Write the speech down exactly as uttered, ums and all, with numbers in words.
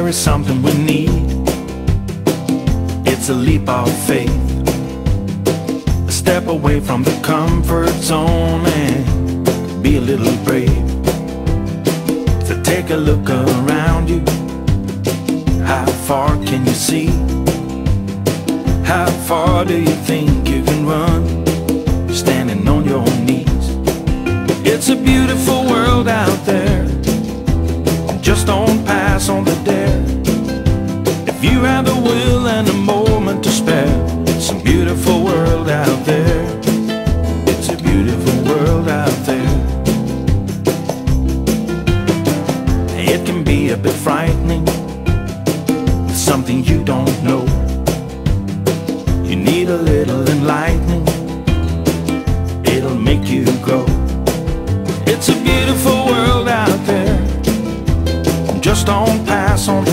there is something we need. It's a leap of faith, a step away from the comfort zone and be a little brave. So take a look around you. How far can you see? How far do you think you can run, standing on your knees? It's a beautiful world out there, just don't pass on the dare. If you have the will and a moment to spare, it's a beautiful world out there. It's a beautiful world out there. It can be a bit frightening, something you don't know. You need a little enlightening, it'll make you grow. It's a beautiful world out there, just don't pass on